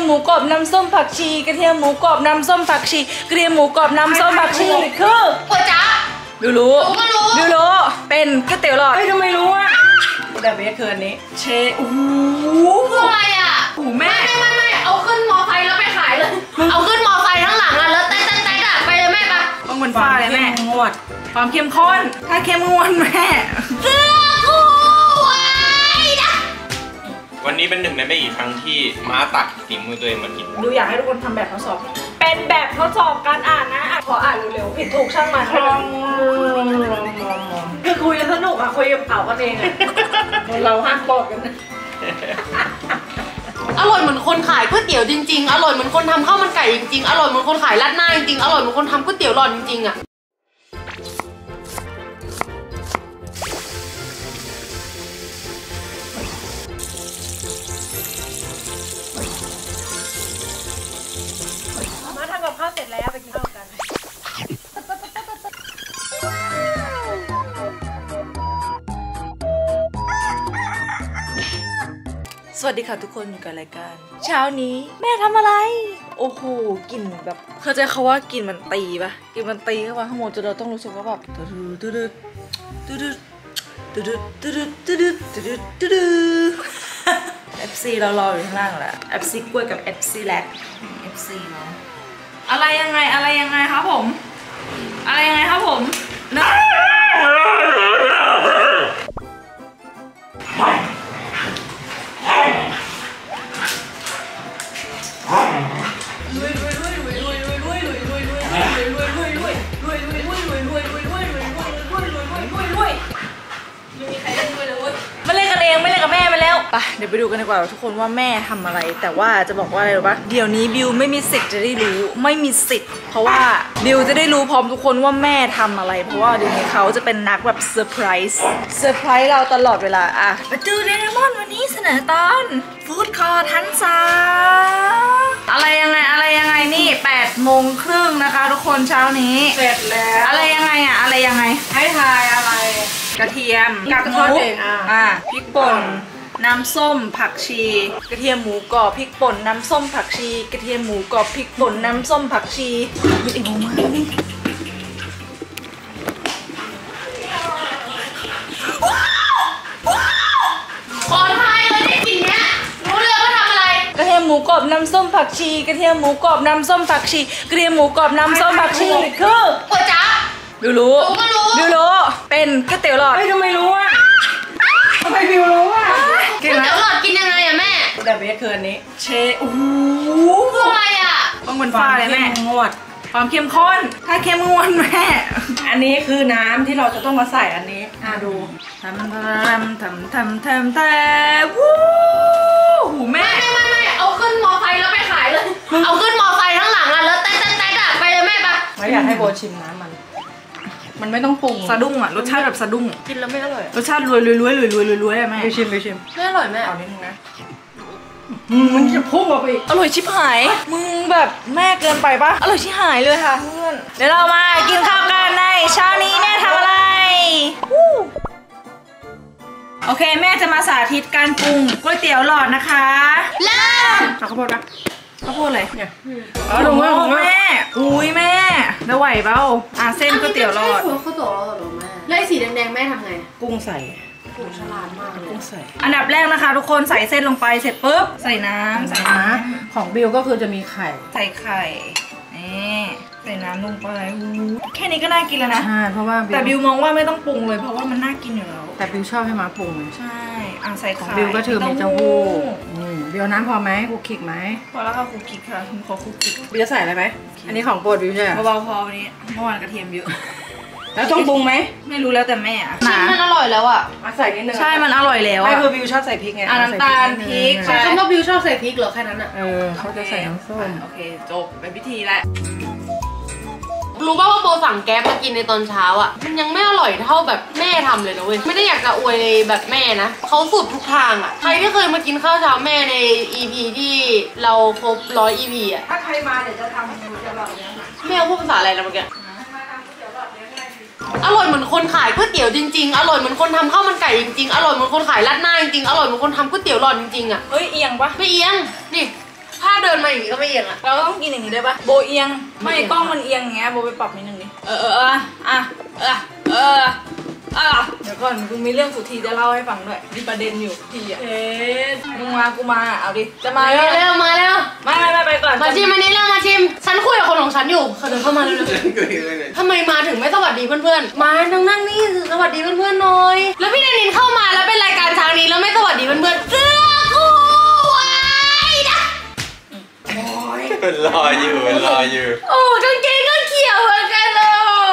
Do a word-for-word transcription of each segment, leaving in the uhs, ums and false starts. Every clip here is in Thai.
หมูกรอบน้ำส้มผักชีกระเทียมหมูกรอบน้ำส้มผักชีกระเทียมหมูกรอบน้ำส้มผักชีคือก๋วยจั๊บดูรู้ดูรู้เป็นก๋วยเตี๋ยวหลอดเฮ้ยทำไมรู้อ่ะแต่เบสคืออันนี้เชโอ้โหคืออะไรอ่ะโอ้แม่ไม่ไม่ไม่เอาขึ้นมอไซค์แล้วไปขายเลยเอาขึ้นมอไซค์ทั้งหลังอ่ะแล้วเต้นเต้นเต้นอ่ะไปเลยแม่ปะต้องมันฟ้าเลยแม่งวดความเข้มข้นถ้าเข้มงวดแม่เสื้อคู่ไว้นะวันนี้เป็นหนึ่งในไม่กี่ครั้งที่ม้าตักฝีมือตัวเองมากินดูอยากให้ทุกคนทำแบบทดสอบเป็นแบบทดสอบการอ่านนะขออ่านเร็วๆผิดถูกช่างมันคือคุยกันสนุกอะคุยกับเขากันเองอะเราห้ามบอกกันอร่อยเหมือนคนขายก๋วยเตี๋ยวจริงๆอร่อยเหมือนคนทำข้าวมันไก่จริงๆอร่อยเหมือนคนขายราดหน้าจริงๆอร่อยเหมือนคนทำก๋วยเตี๋ยวหลอดจริงๆอะมาทำกับข้าวเสร็จแล้วไปกินข้าวกันสวัสดีค่ะทุกคนอยู่กับรายการเช้านี้แม่ทำอะไรโอ้โหกลิ่นแบบเข้าใจเขาว่ากลิ่นมันตีปะกลิ่นมันตีเข้ามาข้างบนจนเราต้องรู้สึกว่าแบบตืดตืดตืดตืดตืดตืดตืดตืดตืดเอฟซีเรารออยู่ข้างล่างแล้วเอฟซีกล้วยกับเอฟซีแลกเอฟซีเนาะอะไรยังไงอะไรยังไงครับผมอะไรยังไงครับผมนะมาเล่นกันเองไม่เล่นกับแม่มาแล้วไปเดี๋ยวไปดูกันดีกว่าทุกคนว่าแม่ทำอะไรแต่ว่าจะบอกว่าอะไรรู้ปะเดี๋ยวนี้บิวไม่มีสิทธิ์จะได้รู้ไม่มีสิทธิ์เพราะว่าบิวจะได้รู้พร้อมทุกคนว่าแม่ทำอะไรเพราะว่าเดี๋ยวนี้เขาจะเป็นนักแบบเซอร์ไพรส์เซอร์ไพรส์เราตลอดเวลาอะมาดูเดเรมอนวันนี้เสนอตอนฟู้ดคอร์ทันซาอะไรยังไงอะไรยังไงนี่แปดโมงครึ่งนะคะทุกคนเช้านี้เสร็จแล้วอะไรยังไงอะอะไรยังไงให้ทายอะไรกระเทียมกับทอดเองอ่ะพริกป่นน้ำส้มผักชีกระเทียมหมูกรอบพริกป่นน้ำส้มผักชีกระเทียมหมูกรอบพริกป่นน้ำส้มผักชีมีอีกมั้ยนี่ขอทายเลยได้กลิ่นเนี้ยรู้เลยว่าทำอะไรกระเทียมหมูกรอบน้ำส้มผักชีกระเทียมหมูกรอบน้ำส้มผักชีกระเทียมหมูกรอบน้ำส้มผักชีคือก๋วยจั๊บดูรู้ดูรู้เป็นก๋วยเตี๋ยวหลอดเฮ้ยทำไมรู้อ่ะทำไมบิวรู้อ่ะก๋วยเตี๋ยวหลอดกินยังไงอะแม่แต่เบสคืออันนี้เชโอ้โหคืออะไรอ่ะต้องมันฟ้าเลยแม่งวดความเข้มข้นถ้าเข้มงวดแม่อันนี้คือน้ำที่เราจะต้องมาใส่อันนี้อ่ะดูทำทำทำทำทำแต่วู้หูแม่ไม่ไม่ไม่เอาขึ้นมอไซค์แล้วไปขายเลยเอาขึ้นมอไซค์ทั้งหลังอ่ะแล้วเต้นเต้นเต้นอ่ะไปเลยแม่ปะไม่อยากให้โบชิมน้ำมันมันไม่ต้องปรุงสะดุ้งอ่ะรสชาติแบบสะดุ้งกินแล้วไม่อร่อยรสชาติรวยรวยรวยรวยรวยรวยอะแม่ไปชิมไปชิมไม่อร่อยแม่เอานิดนึงนะมันจะพุ่งออกไปอีกอร่อยชิบหายมึงแบบแม่เกินไปปะอร่อยชิบหายเลยค่ะเพื่อนเดี๋ยวเรามากินข้าวกันในเช้านี้แม่ทำอะไรโอเคแม่จะมาสาธิตการปรุงก๋วยเตี๋ยวหลอดนะคะเริ่มข้าวโพดนะข้าวโพดเลยเนี่ยอ๋อถูกไหมแม่อุ้ยแม่แล้วไหวเปล่าอ่ะเส้นก๋วยเตี๋ยวหลอดข้าวโพดหรอแม่แล้วสีแดงๆแม่ทำไงกุ้งใส่กุ้งฉลาดมากเลยกุ้งใส่อันดับแรกนะคะทุกคนใส่เส้นลงไปเสร็จปุ๊บใส่น้ำใส่น้ำของบิวก็คือจะมีไข่ใส่ไข่นี่ใส่น้ำลงไปแค่นี้ก็น่ากินแล้วนะใช่เพราะว่าแต่บิวมองว่าไม่ต้องปรุงเลยเพราะว่ามันน่ากินอยู่แล้วแต่บิวชอบให้มาปรุงใช่อ่ะใส่ไข่บิวก็ถือมีเต้าหู้บิวน้ำพอไหมคุกคิกไหมพอแล้วค่ะคุกคิกค่ะขอคุกคิกบิวจะใส่อะไรไหมอันนี้ของโปรดบิวใช่ไหมเบาๆพอวันนี้เมื่อวานกระเทียมเยอะแล้วต้องปรุงไหมไม่รู้แล้วแต่แม่อะชิมมันอร่อยแล้วอ่ะใส่นิดนึงใช่มันอร่อยแล้วไม่คือบิวชอบใส่พริกไงน้ำตาลพริกใช่คำว่าบิวชอบใส่พริกเหรอแค่นั้นอ่ะเออเขาจะใส่น้ำส้มโอเคจบเป็นพิธีแล้วรู้ป่าวว่าโบสั่งแก๊ปมากินในตอนเช้าอ่ะมันยังไม่อร่อยเท่าแบบแม่ทำเลยนะเว้ยไม่ได้อยากจะอวยแบบแม่นะเขาสุดทุกทางอ่ะใครที่เคยมากินข้าวเช้าแม่ใน อี พี ที่เราครบร้อย อี พี อ่ะถ้าใครมาเดี๋ยวจะทำก๋วยเตี๋ยวหลอดเนี้ยแม่พูดภาษาอะไรนะเมื่อกี้อร่อยเหมือนคนขายก๋วยเตี๋ยวจริงๆอร่อยเหมือนคนทำข้าวมันไก่จริงๆอร่อยเหมือนคนขายราดหน้าจริงๆอร่อยเหมือนคนทำก๋วยเตี๋ยวหลอดจริงๆอ่ะเฮ้ยเอียงปะไม่เอียงนี่ถ้าเดินมามาอย่างนี้ก็ไม่เอียงอะเราต้องกินอย่างนี้ด้วยปะโบเอียงไม่กล้องมันเอียงอย่างเงี้ยโบไปปรับนิดนึงดิเออเออเอออ่ะเออเอออ่ะเดี๋ยวก่อนกูมีเรื่องสุธีจะเล่าให้ฟังด้วยมีประเด็นอยู่ทีอ่ะเอ๊ะมึงมากูมาเอาดิจะมามาเร็วเร็วมาเร็วไม่ไม่ไม่ไปก่อนมาชิมอันนี้แล้วมาชิมฉันคุยกับคนของฉันอยู่เขาเดินเข้ามาเร็วๆทำไมมาถึงไม่สวัสดีเพื่อนๆมานั่งนั่งนี่สวัสดีเพื่อนๆหน่อยแล้วพี่เดนินเข้ามาแล้วเป็นรายการเช้านี้แล้วไม่สวัสดีเพื่อนๆเสื้อกูไว้นะมันรออยู่มันรออยู่โอ้กางเกงก็เขียวเหมือนกันเลย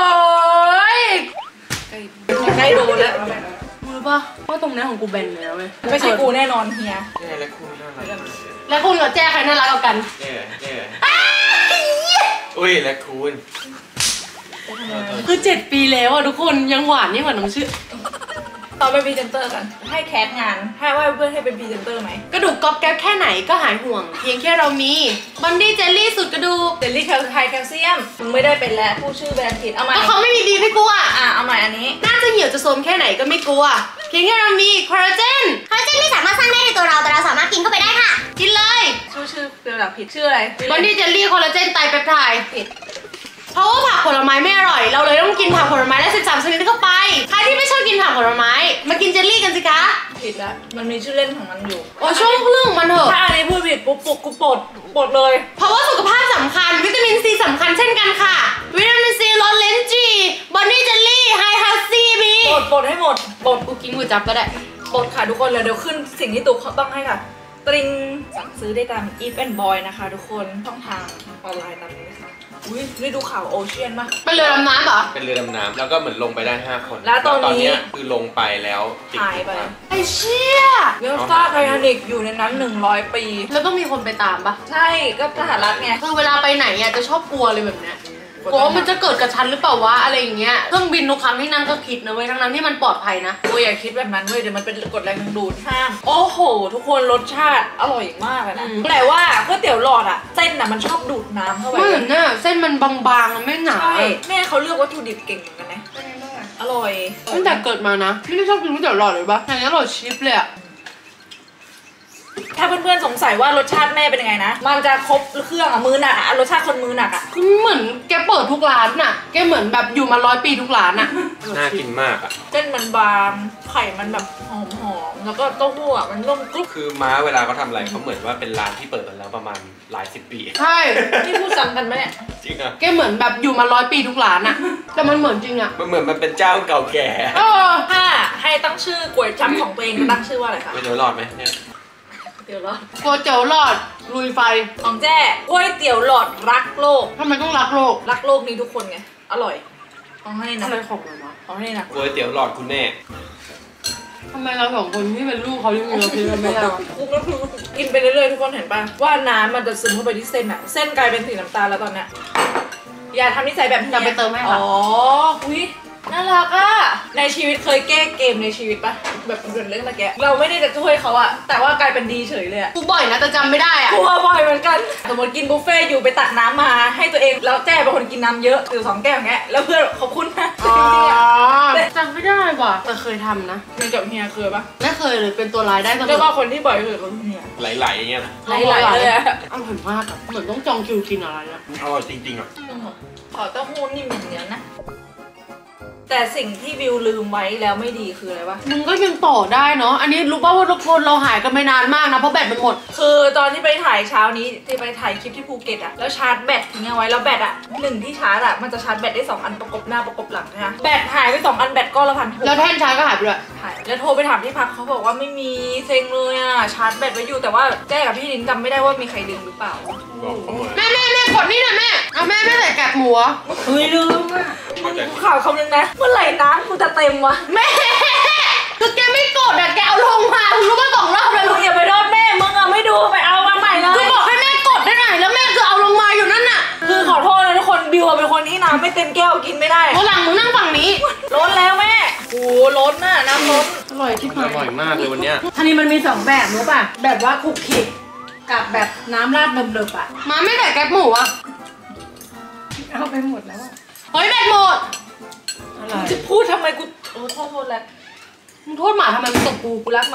ใกล้โดนแล้วมึงรู้ป่ะว่าตรงนี้ของกูแบนเลยนะเว้ยไม่ใช่กูแน่นอนเฮียเนี่ยและคุณน่ารักมากเลยแล้วคุณกับแจ้ใครน่ารักกว่ากันเนี่ยเนี่ยอุ้ยและคุณคือเจ็ดปีแล้วอ่ะทุกคนยังหวานยิ่งกว่าน้ำชื่อตอนเป็นพรีเซนเตอร์กันให้แคสงานให้ว่าเพื่อนให้เป็นพรีเซนเตอร์ไหมกระดูกก๊อบแก๊บแค่ไหนก็หายห่วง เพียงแค่เรามีบันดี้เจลลี่สุดกระดูกเจลลี่แคลไฮแคลเซียมมึงไม่ได้เป็นแล้วผู้ชื่อแบรนด์ผิดเอาใหม่ก็เขาไม่มีดีให้กลัวอ่ะเอาใหม่อันนี้น่าจะเหี่ยวจะโทรมแค่ไหนก็ไม่กลัว เพียงแค่เรามีคอลลาเจนคอลลาเจนไม่สามารถสร้างได้ในตัวเราแต่เราสามารถกินเข้าไปได้ค่ะกินเลยชื่อชื่อเป็นหลักผิดชื่ออะไรบันดี้เจลลี่คอลลาเจนไตรเปปไทด์ผิดเพราะว่าผักผลไม้ไม่อร่อย เราเลยต้องกินผักผลไม้และสิบสามชนิดเข้าไปใครที่ไม่ชอบกินผักผลไม้มากินเจลลี่กันสิคะผิดแล้วมันมีชื่อเล่นของมันอยู่โอ้ช่วงเรื่องของมันเถอะถ้าอันนี้พูดผิดปุ๊บปุ๊บกูปลดปลดเลยเพราะว่าสุขภาพสำคัญวิตามินซีสำคัญเช่นกันค่ะวิตามินซีรสเลนจีบันดี้เจลลี่ไฮฮัสซีบีปลดปลดให้หมดปลดกูกินกูจับก็ได้ปลดค่ะทุกคนเลยเดี๋ยวขึ้นสิ่งที่ตุ๊กต้องให้ค่ะตริงสั่งซื้อได้ตาม Eat and Boy นะคะทุกคนช่องทางออนไลน์ตามนี้นะคะอุ้ยได้ดูข่าวโอเชียนปะเป็นเรือดำน้ำเหรอเป็นเรือดำน้ำแล้วก็เหมือนลงไปได้ห้าคนแล้วตอนนี้เยคือลงไปแล้วติดหายไปไอ้เชี่ยเวลซ่าไททานิกอยู่ในนั้นหนึ่งร้อยปีแล้วต้องมีคนไปตามปะใช่ก็สหรัฐไงคือเวลาไปไหนอ่ะจะชอบกลัวเลยแบบเนี้ยกลัวว่ามันจะเกิดกับฉันหรือเปล่าวะอะไรอย่างเงี้ยเครื่องบินทุกครั้งที่นั่งก็คิดนะเว้ยทั้งนั้นที่มันปลอดภัยนะกูอย่าคิดแบบนั้นเว้ยเดี๋ยวมันเป็นกฎแรงดึงดูดห้าม โอ้โห ทุกคนรสชาติอร่อยมากเลยนะอืมแต่ว่าก๋วยเตี๋ยวหลอดอะเส้นอะมันชอบดูดน้ำเข้าไปไม่เหมือนน่ะเส้นมันบางๆอะไม่หนาใช่แม่เขาเลือกวัตถุดิบเก่งเหมือนกันนะอร่อยตั้งแต่เกิดมานะไม่ได้ชอบกินก๋วยเตี๋ยวหลอดเลยปะอย่างนี้อร่อยชิปเลยอะถ้าเพื่อนๆสงสัยว่ารสชาติแม่เป็นยังไงนะ มันจะครบเครื่องอะมือหนักอะรสชาติคนมือหนักอะคือเหมือนแกเปิดทุกร้านน่ะแกเหมือนแบบอยู่มาร้อยปีทุกร้านน่ะน่ากินมากอ่ะเส้นมันบางไข่มันแบบหอมๆแล้วก็เต้าหู้อะมันนุ่มกรุบคือม้าเวลาเขาทำอะไรเขาเหมือนว่าเป็นร้านที่เปิดมาแล้วประมาณหลายสิบปีใช่นี่พูดซ้ำกันไหมเนี่ยจริงอ่ะแกเหมือนแบบอยู่มาร้อยปีทุกร้านน่ะแต่มันเหมือนจริงอะมันเหมือนมันเป็นเจ้าเก่าแก่เออถ้าให้ตั้งชื่อก๋วยจั๊บของตัวเองตั้งชื่อว่าอะไรคะไม่รู้รอดไหมเนี่ยเดี๋ยวรอก๋วยเตี๋ยวหลอดลุยไฟของแจ้ก๋วยเตี๋ยวหลอดรักโลกทำไมต้องรักโลกรักโลกนี้ทุกคนไง อร่อยเอาให้นะอะไรของมันวะเอาให้นะก๋วยเตี๋ยวหลอดคุณแม่ทำไมเราสองคนที่เป็นลูกเขายังมีเราคิดกันไม่ได้วะกูก็คือกินไปเรื่อยๆทุกคนเห็นป่ะว่าน้ำมันจะซึมเข้าไปที่เส้นอะเส้นกลายเป็นสีน้ำตาลแล้วตอนเนี้ยอย่าทำนิสัยแบบนี้จะไปเติมให้ค่ะอ๋ออุ้ยน่ารักอะในชีวิตเคยแก้เกมในชีวิตปะแบบเหมือนเรื่องตะแกะเราไม่ได้จะช่วยเขาอะแต่ว่ากลายเป็นดีเฉยเลยอะกูบ่อยนะแต่จำไม่ได้อะกลัวบ่อยเหมือนกันสมมติกินบุฟเฟ่ต์อยู่ไปตักน้ำมาให้ตัวเองแล้วแจ้เป็นคนกินน้ำเยอะอยู่สองแก้วอย่างเงี้ยแล้วเพื่อนขอบคุณนะจอ๋อริงๆอะจำไม่ได้ว่ะแต่เคยทำนะมีกับเฮียเคยปะไม่เคยเลยเป็นตัวร้ายได้เสมเรียกอว่าคนที่บ่อยที่สุดคือเฮียไหลๆอย่างเงี้ยนะไหลๆเลยอะอร่อยมากอะเหมือนต้องจองคิวกินอะไรอะอร่อยจริงๆอ่ะขอเต้าหู้นิ่มอย่างเดียวนะ แต่สิ่งที่บิวลืมไว้แล้วไม่ดีคืออะไรวะมึงก็ยังต่อได้เนาะอันนี้รู้ป่าวว่าทุกคนเราหายกันไปนานมากนะเพราะแบตมันหมดคือตอนที่ไปถ่ายเช้านี้ที่ไปถ่ายคลิปที่ภูเก็ตอะแล้วชาร์จแบตทิ้งเอาไว้แล้วแบตอะหนึ่งที่ชาร์จอะมันจะชาร์จแบตได้สองอันประกบหน้าประกบหลังนะแบตหายไปสองอันแบตก็ละพันหกแล้วแท่นชาร์จก็หายไปด้วยหายแล้วโทรไปถามที่พักเขาบอกว่าไม่มีเซ็งเลยอะชาร์จแบตไว้อยู่แต่ว่าแจ้กับพี่ลินจำไม่ได้ว่ามีใครดึงหรือเปล่าบอกเขาหมดแม่แม่แม่กดนี่หน่อยแม่เอาแม่ไม่ใส่แกะหมูเหรอเฮ้ยลืมอะมึงกูข่าวคำนึงนะเมื่อไหร่น้ำกูจะเต็มวะแม่คือแกไม่กดอะแกเอาลงมาคุณรู้มาสองรอบเลยมึงอย่าไปโทษแม่มึงอะไม่ดูไปเอามาใหม่เลคือย บอกให้แม่กดได้หน่อยแล้วแม่คือเอาลงมาอยู่นั่นน่ะคือขอโทษนะทุกคนบิวอะเป็นคนที่น้ำไม่เต็มแก้วกินไม่ได้วันหลังมึงนั่งฝั่งนี้ล้นแล้วแม่โอ้ล้นน่ะน้ำล้นอร่อยที่อร่อยมากเลยวันเนี้ยอันนี้มันมีสองแบบรู้ป่ะ แบบว่าคลุกคลิกกับแบบน้ำราดเดิมๆอ่ะมาไม่ใส่แกะหมูอะเอาไปหมดแล้วอ่ะเฮ้ยแบตหมดอร่อยจะพูดทำไมกูโอ้โทษโทษแล้วมึงโทษหมาทำไมมึงตบกูกูรักหมา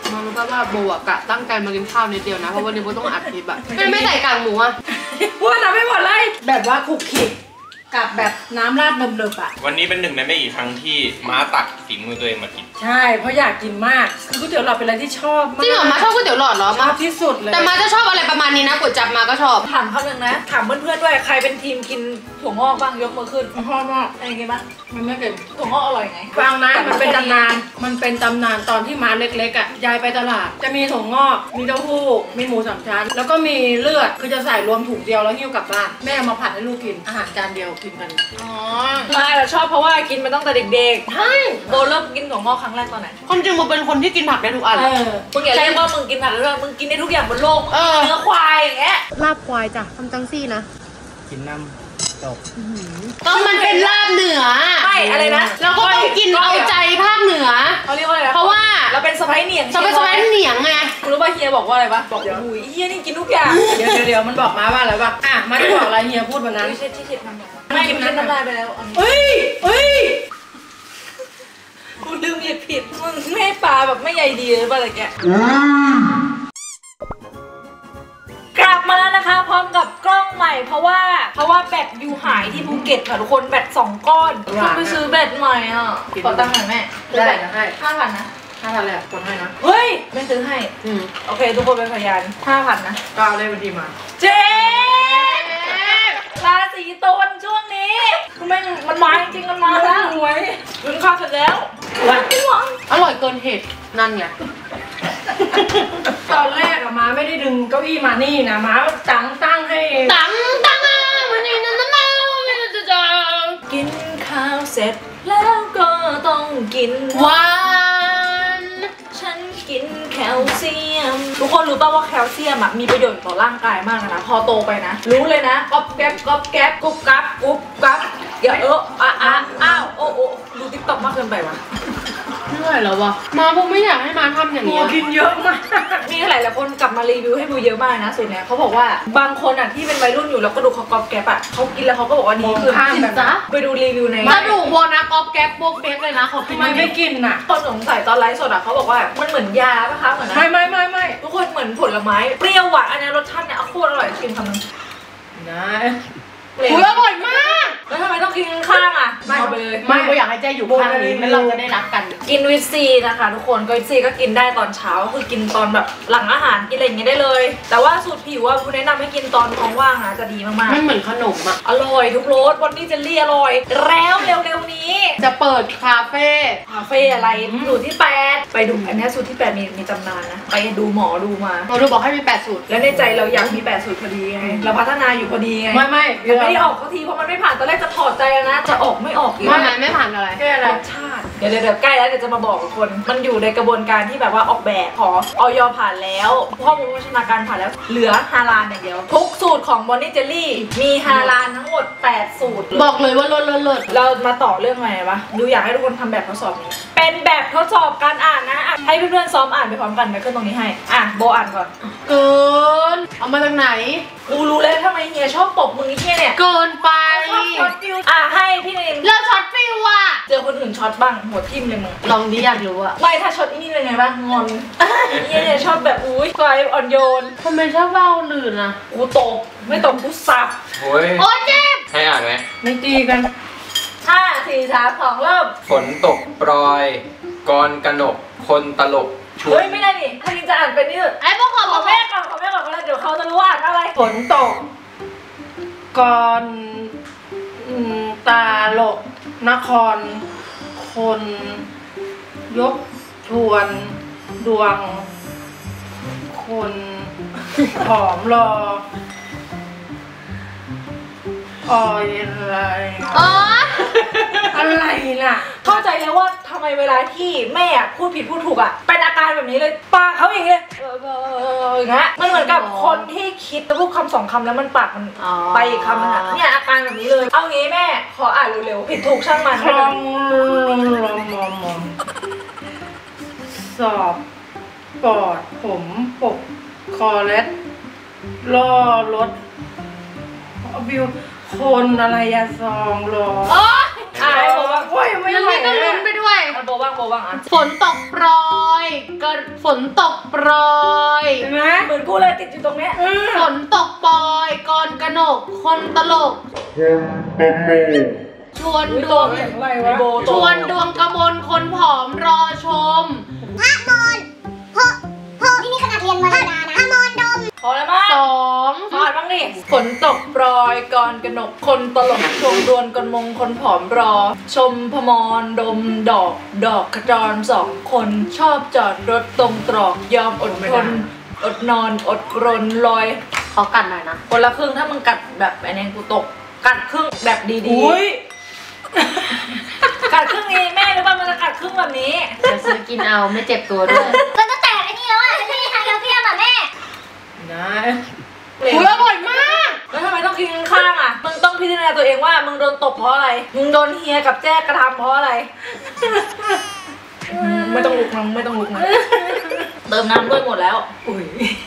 มารู้ป่ะว่าโบอะกะตั้งใจมากินข้าวนิดเดียวนะเพราะวันนี้โบต้องอัดคลิปอะไม่ไม่ใส่กากหมูอะพูดทำไม่หมดเลยแบบว่าคลุกคลิกกับแบบน้ำราดเนิบๆอ่ะวันนี้เป็นหนึ่งในไม่กี่ครั้งที่ม้าตักฝีมือตัวเองมากินใช่เพราะอยากกินมากคือก๋วยเตี๋ยวหลอดเป็นอะไรที่ชอบมากจริงเหรอมาชอบก๋วยเตี๋ยวหลอดเหรอชมาอบที่สุดเลยแต่มาจะชอบอะไรประมาณนี้นะก๋วยจับมาก็ชอบถามคำหนึ่งนะ ถามเพื่อนๆด้วย ใครเป็นทีมกินถั่วงอกบ้างยกมือขึ้นชอบมากอะไรกินบ้างมันไม่เก่งถั่วงอกอร่อยไงฟังนะมันเป็นตำนานมันเป็นตำนานตอนที่ม้าเล็กๆอ่ะยายไปตลาดจะมีถั่วงอกมีเต้าหู้มีหมูสามชั้นแล้วก็มีเลือดคือจะใส่รวมถุงเดียวแล้วหิ้วกลับบ้านแม่เอามาผัดให้ลูกกินอาหารจานเดียวกินกันอ๋อไม่เราชอบเพราะว่ากินมาตั้งแต่เด็กๆใช่โบเริ่มกินถั่วงอกครั้งแรกตอนไหนความจริงโบเป็นคนที่กินผักได้ทุกอันเออมึงอย่าเรียกว่ามึงกินผักเลยมึงกินได้ทุกอย่างบนโลกเออเนื้อควายอย่างเงี้ยลาบควายจ้ะทำจังซี่นะกินน้ำตกก็มันเป็นลาบเหนือไม่อะไรนะเราก็ต้องกินเอาใจภาคเหนือเขาเรียกว่าอะไรนเพราะว่าเราเป็นสะพ้ายเหนียงสไปซ์สไปซ์เหนียงไงคุณรู้ป่ะเฮียบอกว่าอะไรปะบอกอุ้ยเฮียนี่กินทุกอย่างเดี๋ยวเดี๋ยวเดี๋ยวมันบอกมาว่าอะไรบ้างอ่ะมาได้บอกอะไรเฮียพูดวันนั้นไม่ใช่ที่เช็ดน้ำลายไม่กินน้ำลายไปแล้วอันนี้เฮ้ยเฮ้ยกูลืมหยิบผิดมึงไม่ให้ปลาแบบไม่ใยดีเลยป่ะอะไรแกกลับมาแล้วนะคะ พร้อมกับกล้องใหม่เพราะว่าเพราะว่าแบตยูหายที่ภูเก็ตค่ะทุกคนแบตสองก้อนต้องไปซื้อแบตใหม่อ่ะขอตังค์หน่อยแม่ได้นะให้ห้าพันนะห้าพันเลยอ่ะคนให้นะเฮ้ยไม่ซื้อให้อืมโอเค ทุกคนเป็นพยานห้าพันนะก็เอาเลขบัญชีมาเจ๊ราศีตุลช่วงนี้คือมันมันมาจริงๆมันมาแล้วรวยกินข้าวเสร็จแล้วไม่หวังอร่อยเกินเหตุนั่นไงตอนแรกอะมาไม่ได้ดึงเก้าอี้มานี่นะมาตั้งตั้งให้เองตังตังอ่ะมันนี่นั่นนั่นนั่นจะจะกินข้าวเสร็จแล้วก็ต้องกินหวานฉันกินแคลเซียม ทุกคนรู้ป่าวว่าแคลเซียมอะมีประโยชน์ต่อร่างกายมากนะพอโตไปนะ รู้เลยนะก๊อบแก๊บก๊อบแก๊บกุ๊บกับกุ๊บกับอย่าเอออ่ะอ่ะอ้าวโอ้โอ้ดูติ๊กต็อกมากเกินไปวะเหนื่อยแล้ววะมาผมไม่อยากให้มาทำอย่างกูนี้กินเยอะมากมีหลายหลายคนกลับมารีวิวให้บูเยอะมากนะส่วนเนี้ยเขาบอกว่าบางคนอ่ะที่เป็นวัยรุ่นอยู่แล้วก็ดูเขาก๊อบแก๊บอ่ะเขากินแล้วเขาก็บอกว่าดีขึ้นข้ามแบบจ๊ะไปดูรีวิวในกระดูกโบนะกอบแก๊บโบกเป๊กเลยนะเขากินทำไมไม่กินน่ะคนสงสัยตอนไลฟ์สดอ่ะเขาบอกว่ามันเหมือนยาปะคะเหมือนไม่นะไม่ไม่ไม่ทุกคนเหมือนผลไม้เปรี้ยวหวานอันนี้รสชาติเนี่ยโคตรอร่อยกินคำนึงนะอุ้ยอร่อยมากแล้วทำไมต้องกินข้างๆอ่ะไม่เอาไปเลยไม่โบอยากให้เจ๊อยู่ข้างนี้แล้วเราจะได้รักกันกินวิตซีนะคะทุกคนก็วิตซีก็กินได้ตอนเช้าก็คือกินตอนแบบหลังอาหารกินอะไรอย่างเงี้ยได้เลย แต่ว่าสูตรผิวว่าคุณแนะนำให้กินตอนท้องว่างนะจะดีมากมันเหมือนขนมอะๆอร่อยทุกรสบอนนี่เจลลี่อร่อย แล้วเร็วๆนี้จะเปิดคาเฟ่คาเฟ่อะไรสูตรที่แปดไปดูอันนี้สูตรที่แปดมีมีตำนานนะไปดูหมอดูมาเราดูบอกให้มีแปดสูตรแล้วในใจเราอยากมีแปดสูตรพอดีไงเราพัฒนาอยู่พอดีไงไม่ไม่แต่ไม่ได้ออกสักทีเพราะมันไม่ผ่านตอนแรกจะถอดใจแล้วนะ จะออกไม่ออกอีกไม่ไม่ผ่านอะไรแค่อะไรรสชาติเดี๋ยวเดี๋ยวเดี๋ยวใกล้แล้วเดี๋ยวจะมาบอกกับคน มันอยู่ในกระบวนการที่แบบว่าออกแบบขอออยผ่านแล้วข้อมูลโภชนาการผ่านแล้ว เหลือฮาลาลอย่างเดียว ทุกสูตรของบอนนี่เจลลี่มีฮาลาลทั้งหมดแปดสูตรบอกเลยว่าเลิศเลิศเลิศเรามาต่อเรื่องอะไรวะดูอยากให้ทุกคนทำแบบทดสอบนี้ เป็นแบบทดสอบการอ่านนะอ่ะให้เพื่อนๆซ้อมอ่านไปพร้อมกันไปขึ้นตรงนี้ให้อ่ะโบอ่านก่อนเกิน เอามาจากไหนกูรู้แล้วทำไมเฮียชอบตบมือเฮียเนี่ยเกินไปชอบช็อตฟิวอ่ะให้พี่นินเลิกช็อตฟิวอ่ะเจอคนอื่นช็อตบ้างหัวทิ่มเลยมึงลองดิอยากรู้อ่ะไม่ถ้าช็อตอีนี่เป็นไงบ้างงอนเฮียเนี่ยชอบแบบอุ้ยไฟอ่อนโยนทำไมชอบเล่าลื่นอ่ะกูตบไม่ตบกูสับโอ้ยโอ๊ยเจ็บให้อ่านไหมไม่ตีกันห้าสี่สามสองเริ่มฝนตกปรอยกรกนก คนตลกชุเฮ้ยไม่ได้ดิถ้าลินจะอ่านเป็นนี่ไอ้พวกขอขบออกแม่แม่ก่อนขอแม่ก่อนก็ได้เดี๋ยวเขาจะรู้ว่าอ่านอะไรฝนตกก่อนอืมตาหลกนคร คน ยกทวน ดวง คนหอมรอออยอะไรอ๋ออะไรน่ะเข้าใจแล้วว่าทำไมเวลาที่แม่พูดผิดพูดถูกอ่ะเป็นอาการแบบนี้เลยปากเขาอย่างเงี้ยเออเออเอออย่างเงี้ยมันเหมือนกับคนที่คิดแล้วพูดคำสองคำแล้วมันปากมันไปอีกคำนึงอ่ะเนี่ยอาการแบบนี้เลยเอางี้แม่ขออ่านเร็วๆผิดถูกช่างมันคลองลมลมมอมมอมสอบปอดผมปกคอเล็ดล่อรถวิวคนอะไรยาซองรอโอ๊ยอ่ะให้โบบ้างโอ้ยไม่ยังไหวไงก็ลุ้นไปด้วยให้โบบ้างโบบ้างอ่ะฝนตกโปรยก็ฝนตกโปรยเห็นไหมเหมือนกูเลยติดอยู่ตรงเนี้ยฝนตกปอยกรกนก คนตลก ชวนดวงอะไรวะโบชวนดวงกระมวลคนผอมรอชมพระมนโฮโฮนี่นี่ขนาดเรียนมาธรรมดานะพระมนดมพอแล้วมั้งสองพอดบ้างดิฝนตกปรอยกรกนกคนตลกชมดวนกนมงคนผอมรอ ชมพมรดมดอกดอกขจรสองคนชอบจอดรถตรงตรอกยอมอดทนอดนอนอดกรนลอยขอกันหน่อยนะคนละครึ่งถ้ามึงกัดแบบไอ้เนี่ยกูตกกัดครึ่งแบบดีอุ้ยๆกัดครึ่งนี้แม่รู้ป่ะมันจะกัดครึ่งแบบนี้เดี๋ยวซื้อกินเอาไม่เจ็บตัวด้วยก็จะแตกไอ้นี่แล้วอ่ะไม่มีทางเดียวเทียมอ่ะแม่นะอุ้ยอร่อยมากแล้วทำไมต้องกินข้างๆอ่ะมึงต้องพิจารณาตัวเองว่ามึงโดนตบเพราะอะไรมึงโดนเฮียกับแจ้กระทำเพราะอะไรไม่ต้องลุกนะไม่ต้องลุกนะเติมน้ำด้วยหมดแล้วอุ้ย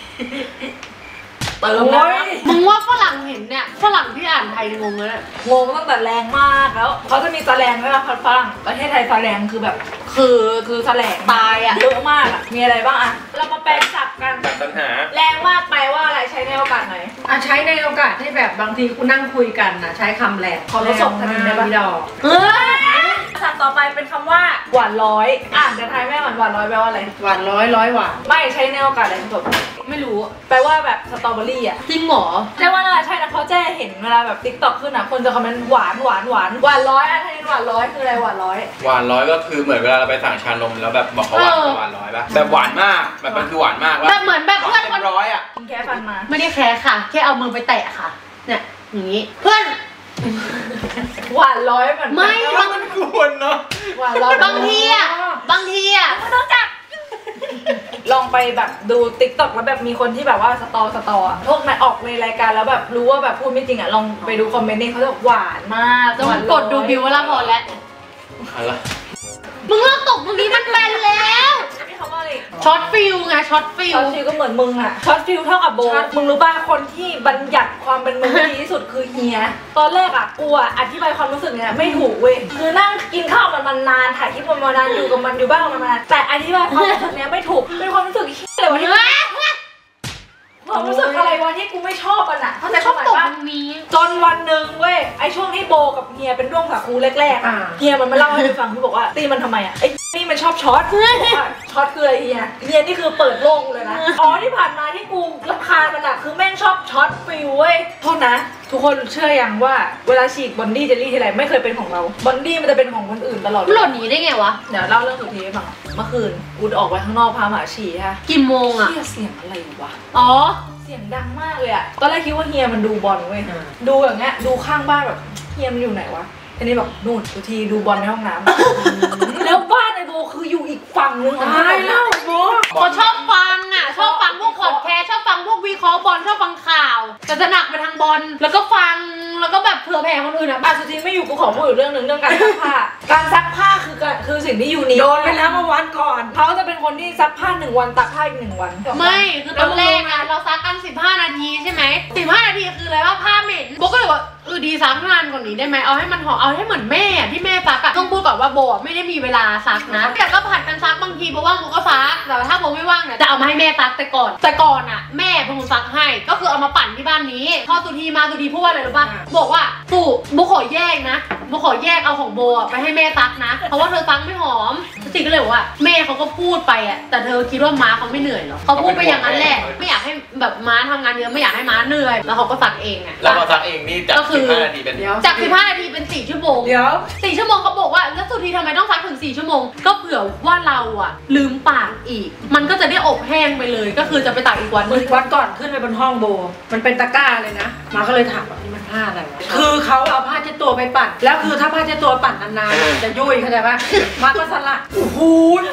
เติมน้ำมึงว่าฝรั่งเห็นเนี่ยฝรั่งที่อ่านไทยงงเลยงงตั้งแต่แรงมากแล้วเขาจะมีแสลงไหมล่ะฝรั่งประเทศไทยแสลงคือแบบ คือคือแสลงตายอ่ะเยอะมากอ่ะมีอะไรบ้างอ่ะเรามาแปลศัพท์กันตัดปัญหาแรงมากไปว่าอะไรใช้ในโอกาสไหนอ่ะใช้ในโอกาสที่แบบบางทีคุณนั่งคุยกันนะใช้คำแรงขอทดสอบทันทีได้ปะพี่ดอกเฮ้ยศัพท์ต่อไปเป็นคำว่าหวานร้อยอ่านจะทายแม่หวานหวานร้อยแปลว่าอะไรหวานร้อยร้อยหวานไม่ใช้ในโอกาสอะไรแบบไม่รู้แปลว่าแบบสตรอเบอรี่อ่ะจริงเหรอใช่ว่าน่าใช่นะเพราะแจ้เห็นเวลาแบบติ๊กต็อกขึ้นอ่ะคนจะคอมเมนต์หวานหวานหวานหวานร้อยอ่ะถ้าเห็นหวานร้อยคืออะไรหวานร้อยหวานร้อยก็คือเหมือนเวลาเราไปสั่งชานมแล้วแบบบอกเขาว่าเออหวานร้อยป่ะแบบหวานมากแบบมันคือหวานมากว่าแบบเหมือนแบบหวาเพื่อน นเต็คนมร้อยอ่ะกินแค่ฟันมาไม่ได้แคร์ค่ะ แค่เอามือไปแตะค่ะ เนี่ยอย่างนี้ เพื่อนหวานร้อยเหมือนไม่แล้วมันควรเนาะหวานร้อยบางทีอ่ะบางทีอ่ะไม่ต้องจับลองไปแบบดูติ๊กต็อกแล้วแบบมีคนที่แบบว่าสตอสตออะพวกนายออกในรายการแล้วแบบรู้ว่าแบบพูดไม่จริงอ่ะลองไปดูคอมเมนต์นี่เขาจะบอกหวานมากต้องหวานกดดูบิวว่าละพอแล้วอะไรมึงเลิกตกตรงนี้มันเป็นแล้วนี่เขาว่าอะไรช็อตฟิลไงช็อตฟิลช็อตฟิลก็เหมือนมึงอะช็อตฟิลเท่ากับโบมึงรู้ป่ะคนที่บัญญัติความเป็นมึงดีที่สุดคือเฮียตอนแรกอะกูอะอธิบายความรู้สึกเนี่ยไม่ถูกเว้ยคือนั่งกินข้าวมันมานานถ่ายคลิปมันมานานอยู่กับมันอยู่บ้านมันมานานแต่อธิบายความรู้สึกเนี้ยไม่ถูกเป็นความรู้สึกที่อะไรวะที่ความรู้สึกอะไรวะที่กูไม่ชอบมันอะเข้าใจชอบความหมายตกปะตรงนี้จนวันหนึ่งเว้ยไอช่วงที่โบกับเฮียเป็นร่วมสาคูแรกๆอ่าอะเฮียมันมาเล่าให้ดูฟังคือบอกว่าตีมันทำไมอะไอนี่มันชอบช็อตบอกว่าช็อตคืออะไรเฮียเฮียนี่คือเปิดโล่งเลยนะอ๋อที่ผ่านมาที่กูรำคาญมันอะคือแม่งชอบช็อตฟิวเว้ยโทษนะ ทุกคนเชื่อยังว่าเวลาฉีกบอนดี้เจลลี่ทีไรไม่เคยเป็นของเราบอนดี้มันจะเป็นของคนอื่นตลอดหล่นหนีได้ไงวะเดี๋ยวเล่าเรื่องสุดทีให้ฟังเมื่อคืนกูออกไปข้างนอกพาหมาฉี่ค่ะกี่โมงอ่ะเฮียเสียงอะไรวะอ๋อเสียงดังมากเลยอะตอนแรกคิดว่าเฮียมันดูบอลเว้ย ดูอย่างเงี้ย ดูข้างบ้านแบบเฮียมันอยู่ไหนวะอันนี้แบบนู่นทุกทีดูบอลในห้องน้ำ แล้วบ้านไอโบคืออยู่อีกฝั่งนึงของตายแล้วโบเขาชอบฟังอ่ะ ชอบฟังพวกพอดแคสต์ชอบฟังพวกวิเคราะห์บอลชอบฟังข่าวแต่จะหนักไปทางบอลแล้วก็ฟังแล้วก็แบบเผื่อแผ่คนอื่นอ่ะอ่ะสุดทีไม่อยู่กูขอพูดอีกเรื่องหนึ่งเรื่องการซักผ้า การซักผ้าคือการคือสิ่งที่ยูนิคโดนไปแล้วเมื่อวันก่อนเขาจะเป็นคนที่ซักผ้าหนึ่งวันตักผ้าอีกหนึ่งวันไม่คือตอนแรกอะเราซักกันสิบห้านาทีใช่ไหมสิบห้านาทีคืออะไรว่าผ้าเหม็นโบก็เลยว่าเออดีซักนานกว่านี้ได้ไหมเอาให้มันหอมเอาให้เหมือนแม่อะที่แม่ซักอะต้องพูดก่อนว่าโบอะไม่ได้มีเวลาซักนะแต่ก็ผัดกันซักบางทีโบว่างโบก็ซักแต่ถ้าโบไม่ว่างเนี่ยจะเอามาให้แม่ซักแต่ก่อนแต่ก่อนอะแม่เป็นคนซักให้ก็คือเอามาปั่นที่บ้านนี้พอสุธีมาสุธีพูดว่าอะไรรู้ป่ะบอกว่าสู่โบขอแยกนะโบขอแยกเอาของโบอะไปให้แม่ซักนะเพราะว่าเธอซักไม่หอมสุธีก็เลยบอกว่าแม่เขาก็พูดไปอะแต่เธอคิดว่าม้าเขาไม่เหนื่อยหรอเขาพูดไปอย่างนั้นแหละไม่อยากให้แบบม้าทำงานเยอะไม่อยากให้ม้าเหนื่อยแล้วเขาก็ซักเองอะแล้วพอซักเองนี่จากก็คืสิอบห้านาทีเป็นเดี๋ยวจากสิบห้านาทีเป็นสี่ชั่วโมงเดี๋ยวสี่ชั่วโมงเขาบอกว่าแล้วสุธีทำไมต้องซักถึงสี่ชั่วโมงก็เผื่อว่าเราอะลืมตากอีก มันก็จะได้อบแห้งไปเลยก็คือจะไปตากอีกวันนึงวันก่อนขึ้นไปบนห้องโบ มันเป็นตะกร้าเลยนะ มาก็เลยถามว่านี่มันผ้าอะไรวะ คือเขาเอาผ้าเช็ดตัวไปปั่น แล้วคือถ้าผ้าเช็ดตัวปั่นนานๆจะยุ่ยเข้าใจปะมาก็สลัด โอ้โห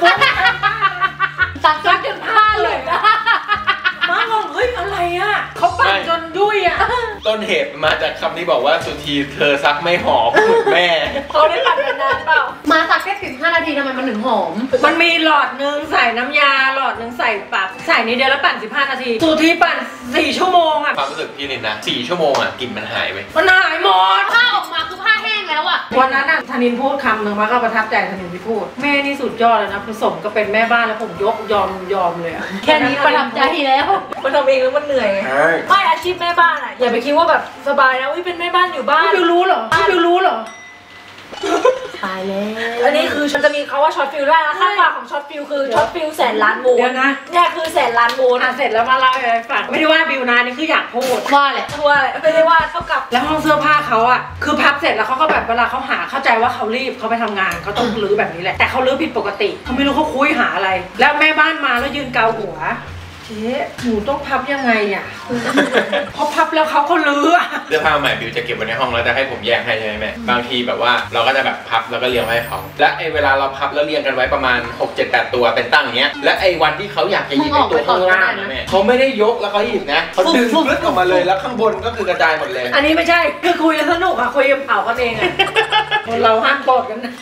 ซักซักจนผ้าเลยนะมางงเฮ้ยอะไรอ่ะเขาปั่นจนยุ่ยอ่ะต้นเหตุมาจากคำที่บอกว่าสุธีเธอซักไม่หอมเหมือนแม่เขาได้ปั่นกันนานเปล่ามาซักแค่สิบห้านาทีทำไมมันถึงหอมมันมีหลอดนึงใส่น้ำยา หลอดนึงใส่ปักใส่นิดเดียวแล้วปั่นสิบห้านาทีสุธีปั่นสี่ชั่วโมงอ่ะความรู้สึกพี่นินนะสี่ชั่วโมงอ่ะกลิ่นมันหายไปมันหายหมดผ้าออกมาคือผ้าแห้งแล้วอะวันนั้นน่ะธนินพูดคำหนึ่งมาก็ประทับใจธนินที่พูดแม่นี่สุดยอดเลยนะผสมก็เป็นแม่บ้านแล้วผมยกยอมยอมเลยอะแค่นี้ประทับใจแล้วมันทำเองแล้วมันเหนื่อยไงใช่ไม่อาชีพแม่บ้านอ่ะอย่าไปคิดว่าแบบสบายนะอุ้ยเป็นแม่บ้านอยู่บ้านพี่บิวรู้เหรอพี่บิวรู้เหรอตายแล้วอันนี้คือฉันจะมีเขาว่าช็อตฟิลได้นะขั้นกว่าของช็อตฟิลคือช็อตฟิลแสนล้านโวลเดี๋ยวต์นะเนี่ยคือแสนล้านโวลต์อ่ะเสร็จแล้วมาเล่าให้ฟังไม่ได้ว่าบิวนะนี่คืออยากพูดว่าแหละตัวอะไรไม่ได้ว่าเท่ากับแล้วห้องเสื้อผ้าเขาอะคือพับเสร็จแล้วเขาก็แบบเวลาเขาหาเข้าใจว่าเขารีบเขาไปทำงานเขาต้องรื้อแบบนี้แหละแต่เขารื้อผิดปกติเขาไม่รู้เขาคุยหาอะไร แล้วแม่บ้านมาแล้วยืนเกาหัวเจ๊หนูต้องพับยังไงอะพอพับแล้วเขาก็รื้ออะเสื้อผ้าใหม่บิวจะเก็บไว้ในห้องแล้วจะให้ผมแยกให้ใช่ไหมแม่บางทีแบบว่าเราก็จะแบบพับแล้วก็เรียงไว้ให้เขาและไอ้เวลาเราพับแล้วเรียงกันไว้ประมาณหก เจ็ด แปดตัวเป็นตั้งอย่างเงี้ยและไอ้วันที่เขาอยากจะหยิบไอ้ตัวข้างล่างนะแม่เขาไม่ได้ยกแล้วเขาหยิบนะเขาดึงฟึ๊ดออกมาเลยแล้วข้างบนก็คือกระจายหมดเลยอันนี้ไม่ใช่คือคุยแล้วสนุกอะคุยกับเผากันเองอะคนเราห้ามโกรธกันนะ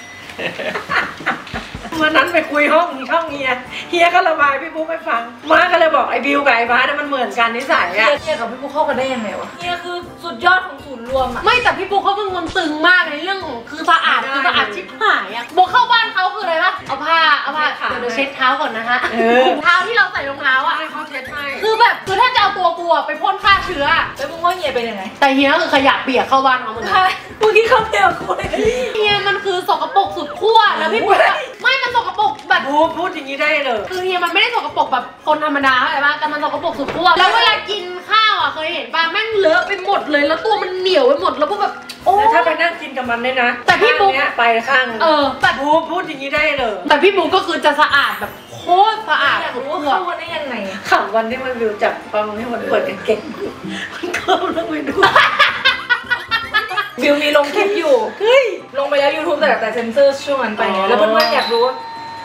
วันนั้นไปคุยห้องช่องเฮียเฮียก็ระบายพี่บุ๊กให้ฟังมาก็เลยบอกไอ้บิวกับไอ้บ้าสมันเหมือนกันนิสัยเฮีอะยเฮียกับพี่ปุ๊กเข้ากันได้ยังไงวะเฮียคือสุดยอดของศูนย์รวมอ่ะไม่แต่พี่ปุ๊กเขาเป็นคนตึงมากในเรื่องของคือสะอาดคือสะอาดชิบหายอะบอกเข้าบ้านเขาคืออะไรปะเอาผ้าเอาผ้าเดี๋ยวเช็ดเท้าก่อนนะฮะถุงเท้าที่เราใส่รองเท้าอะให้เขาเช็ดให้คือแบบคือถ้าจะเอาตัวกูอะไปพ่นฆ่าเชื้อแล้วมึงว่าเฮียเป็นยังไงแต่เฮียคือขยะเปียกเข้าบ้านเขาเหมือนกันใช่เมื่อกี้เขาเพียวคุยเฮียมันคือสกปรกสุดขั้วแล้วพี่ปุ๊กอะไม่มันสกปรกแบบบูพูดอย่างนี้ได้เลยคือเฮียมันไม่ได้สกปรกแบบคนธรรมดาเข้าใจป่ะแต่มันสกปรกสุดขั้วแล้วเวลากินข้าวอ่ะเคยเห็นป่ะแม่งเลอะไปหมดเลยแล้วตัวมันเหนียวไปหมดแล้วพวกแบบโอ้แล้วถ้าไปนั่งกินกับมันเนี่ยนะแต่พี่บุ๊กข้างเนี้ยไปข้างเออแต่บูพูดอย่างนี้ได้เลยแต่พี่บุ๊กก็คือจะสะอาดแบบโคตรสะอาดอยากสุดรู้ว่าขั้วเข้ากันได้ยังไงอะขับวันที่มันวิวจับฟังที่มันเปิดกางเกงมันเข้าแล้วไปดูบิวมีลงคลิปอยู่เฮ้ยลงไปแล้ว YouTube แต่แต่เซนเซอร์ช่วงนั้นไปไงแล้วเพื่อนๆอยากรู้ว่า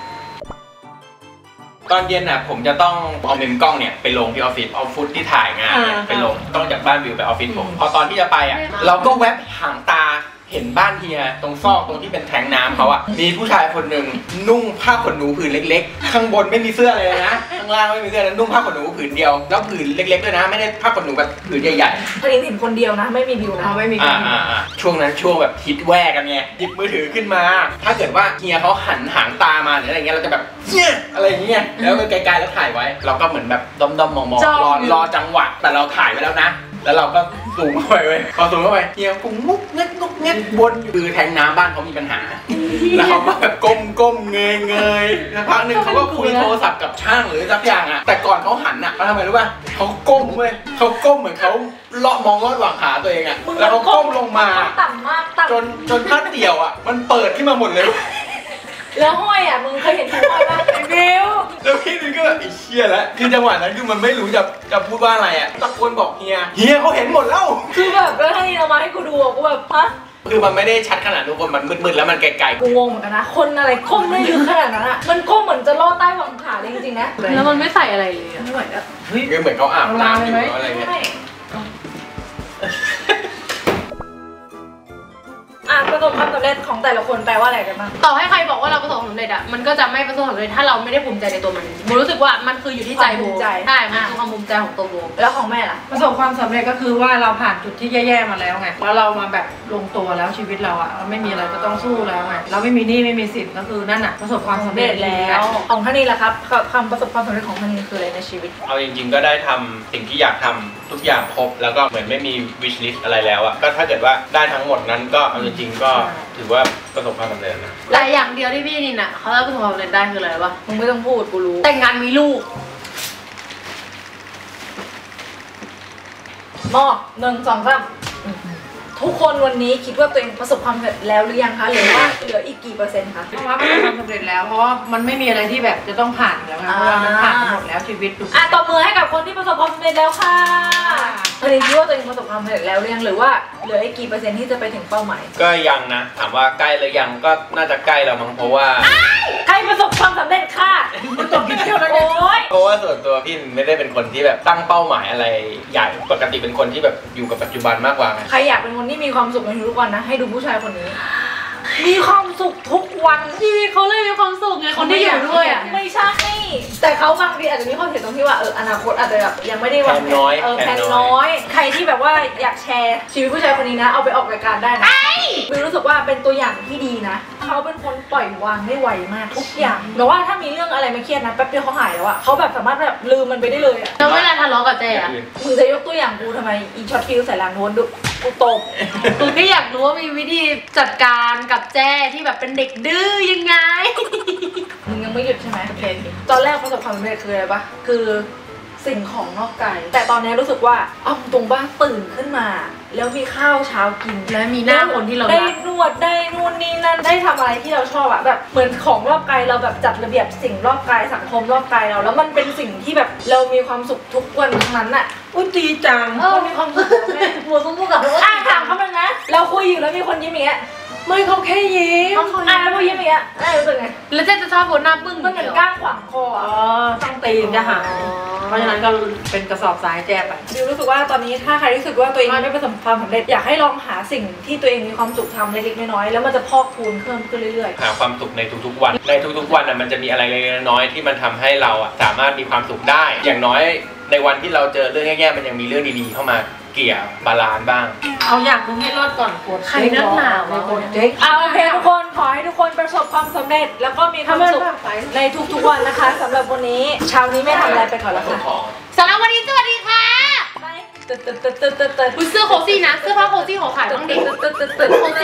ตอนเย็นน่ะผมจะต้องเอาเมมกล้องเนี่ยไปลงที่ออฟฟิศเอาฟุตที่ถ่ายงานเนี่ยไปลงต้องจากบ้านวิวไปออฟฟิศผมพอตอนที่จะไปอ่ะเราก็แวบหางตาเห็นบ้านเฮียตรงซอกตรงที่เป็นแทงน้ำเขาอ่ะมีผู้ชายคนหนึ่งนุ่งผ้าขนหนูผืนเล็กๆ ข้างบนไม่มีเสื้อเลยนะข้างล่างไม่มีเสื้อนะนุ่งผ้าขนหนูผืนเดียวแล้วผืนเล็กๆด้วยนะไม่ได้ผ้าขนหนูแบบผืนใหญ่ๆพลินเห็นคนเดียวนะไม่มีบิวนะเขาไม่มีอ่าอ่าอ่าช่วงนั้นช่วงแบบฮิตแวกกันไงหยิบมือถือขึ้นมา ถ้าเกิดว่าเฮียเขาหันหางตามาหรืออะไรเงี้ยเราจะแบบเฮียอะไรอย่างเงี้ยแล้วไกลๆแล้วถ่ายไว้ เราก็เหมือนแบบด้อมๆมองๆรอรอจังหวะแต่เราถ่ายไว้แล้วนะ แล้วเราก็ซูมเข้าไปเว้ยพอซูมเข้าไปเฮียกุ้งงุกเง็ดงุกเง็ดบนคือแทงน้ำบ้านเขามีปัญหา แล้วเขาก็แบบก้มก้มเงยเงยสักพักหนึ่งเขาก็คุยโทรศัพท์กับช่างหรือสักอย่างอ่ะแต่ก่อนเขาหันอ่ะเขาทำไมรู้ป่ะเขาก้มเว้ยเขาก้มเหมือนเขาเลาะมองลอดหว่างขาตัวเองอ่ะแล้วเขาก้มลงมาต่ำมากต่ำจนจนผ้าเตี่ยวอ่ะมันเปิดขึ้นมาหมดเลยแล้วห้อยอ่ะมึงเคยเห็นถุงห้อยปะไอ้บิวแล้วพี่นึงก็แบบไอ้เชี่ยแล้วคือจังหวะนั้นคือมันไม่รู้จะจะพูดว่าอะไรอ่ะตะโกนบอกเฮียเฮียเขาเห็นหมดแล้วคือแบบแล้วให้เอามาให้กูดูอ่ะกูแบบฮะคือมันไม่ได้ชัดขนาดทุกคนมันมืดๆแล้วมันไกลกูงงเหมือนกันนะคนอะไรก้มได้ลึกขนาดนั้นอ่ะมันก้มเหมือนจะลอดใต้หวังขาเลยจริงๆนะแล้วมันไม่ใส่อะไรเลยอะไม่ไหวแล้วเฮ้ยๆก็เหมือนเขาอาบน้ำอยู่อะไรเงี้ยไม่อ่ะประสบความสำเร็จของแต่ละคนแปลว่าอะไรกันบ้างต่อให้ใครบอกว่าเราประสบความสำเร็จอะมันก็จะไม่ประสบความสำเร็จถ้าเราไม่ได้ภูมิใจในตัวมันโบรู้สึกว่ามันคืออยู่ที่ใจโบใช่มันคือความภูมิใจของตัวโบแล้วของแม่ล่ะประสบความสำเร็จก็คือว่าเราผ่านจุดที่แย่ๆมาแล้วไงแล้วเรามาแบบลงตัวแล้วชีวิตเราอะเราไม่มีอะไรก็ต้องสู้แล้วไงเราไม่มีหนี้ไม่มีสินก็คือนั่นอะประสบความสำเร็จแล้วของท่านี้ล่ะครับคำประสบความสำเร็จของท่านี้คืออะไรในชีวิตเอาจริงๆก็ได้ทำสิ่งที่อยากทำทุกอย่างครบแล้วก็เหมือนไม่มี wish list อะไรแล้วอะก็ถ้าเกิดว่าได้ทั้งหมดนั้นก็เอาจริงๆก็ถือว่าประสบความสำเร็จนะแต่อย่างเดียวที่พี่นินอะเขาได้ประสบความสำเร็จได้คืออะไรวะมึงไม่ต้องพูดกูรู้แต่งงานมีลูกมอบหนึ่งสองสามทุกคนวันนี้คิดว่าตัวเองประสบความสำเร็จแล้วหรือยังคะหรือว่าเหลืออีกกี่เปอร์เซ็นต์คะเพราะว่าประสบความสำเร็จแล้วเพราะว่ามันไม่มีอะไรที่แบบจะต้องผ่านแล้วไงเพราะว่ามันผ่านหมดแล้วชีวิตอ่ะตบมือให้กับคนที่ประสบความสำเร็จแล้วค่ะท่านี้คิดว่าตัวเองประสบความสำเร็จแล้วหรือยังหรือว่าเหลืออีกกี่เปอร์เซ็นต์ที่จะไปถึงเป้าหมายก็ยังนะถามว่าใกล้หรือยังก็น่าจะใกล้แล้วมั้งเพราะว่าใครประสบความสำเร็จค่ะมันจบกี่เที่ยวแล้วเนี่ยโอ๊ยเพราะว่าส่วนตัวพี่ไม่ได้เป็นคนที่แบบตั้งเป้าหมายอะไรใหญ่ปกติเป็นคนที่แบบอยู่กับปัจจุบันมากกว่าไงใครอยากเป็นคนที่มีความสุขในทุกวันนะให้ดูผู้ชายคนนี้มีความสุขทุกวันชีวิตเขาเลยมีความสุขไงคนที่อยู่ด้วยอ่ะไม่ใช่แต่เขาบางทีอาจจะมีความเห็นตรงที่ว่าเอออนาคตอาจจะแบบยังไม่ได้วางแผนน้อยเออแผแผนนน้น้ออย ย ใครที่แบบว่าอยากแชร์ชีวิตผู้ชายคนนี้นะ เอาไปออกรายการได้นะบิวรู้สึกว่าเป็นตัวอย่างที่ดีนะเขาเป็นคนปล่อยวางได้ไวมากทุกอย่างแต่ว่าถ้ามีเรื่องอะไรมาเครียดนะแป๊บเดียวเขาหายแล้วอะเขาแบบสามารถแบบลืมมันไปได้เลยอะแล้วเวลาทะเลาะกับเจ๊อะมึงจะยกตัวอย่างกูทำไมอีช็อตฟิลใส่ลางโน้นดุกูตบกูแค่อยากรู้ว่ามีวิธีจัดการกับแจ้ที่แบบเป็นเด็กดื้อยังไงมึงยังไม่หยุดใช่ไหมตอนแรกประสบความสำเร็จคืออะไรปะคือสิ่งของนอกกายแต่ตอนนี้รู้สึกว่าเอาตรงบ้านตื่นขึ้นมา แล้วมีข้าวเช้ากินและมีหน้าคนที่เราได้รักนวดได้นู่นนี่นั่นได้ทำอะไรที่เราชอบอะแบบเหมือนของรอบกายเราแบบจัดระเบียบสิ่งรอบกายสังคมรอบกายเราแล้วมันเป็นสิ่งที่แบบเรามีความสุขทุกวันทั้งนั้นอะอุ้ยดีจังเออมีความสุขแม่หัวสมมุติกับอ่ะถามเขาเป็นนะเราคุยอยู่แล้วมีคนยิ้มอย่างเงี้ยไม่เขาแค่ยิ้มอ่ะแล้วพอยิ้มอย่างเงี้ยอ่ะรู้สึกไงแล้วเจ๊จะชอบโบนหน้าปึ้งมันเหมือนก้างขวางคออ๋อะอต้องตีนจะหายเพราะฉะนั้นก็เป็นกระสอบทรายแจไปดิวรู้สึกว่าตอนนี้ถ้าใครรู้สึกว่าตัวเองไม่ประสบความสำเร็จอยากให้ลองหาสิ่งที่ตัวเองมีความสุขทำเล็กๆน้อยๆแล้วมันจะพอกพูนเพิ่มขึ้นเรื่อยหาความสุขในทุกๆวันในทุกๆวันน่ะมันจะมีอะไรเล็กๆน้อยๆที่มันทำให้เราอะสามารถมีความสุขได้ อย่างน้อยในวันที่เราเจอเรื่องแย่ๆมันยังมีเรื่องดีๆเข้ามาเกี่ยวบาลานซ์บ้างเอาอย่างนึงให้รอดก่อนปวดใครนักหนาวะปวดเจ๊กๆเอาโอเคทุกคนขอให้ทุกคนประสบความสำเร็จ แล้วก็มีความสุขในทุกๆวันนะคะสำหรับวันนี้เช้านี้แม่ทำอะไรไปก่อนแล้วค่ะสำหรับวันนี้สวัสดีค่ะตึ๊ดตึ๊ดตึ๊ดตึ๊ดตึ๊ดตึ๊ดอุ๊ยเสื้อโคซี่นะเสื้อผ้าโคซี่ขอขายบ้างดิตึ๊ดตึ๊ดตึ๊ดตึ๊ดโค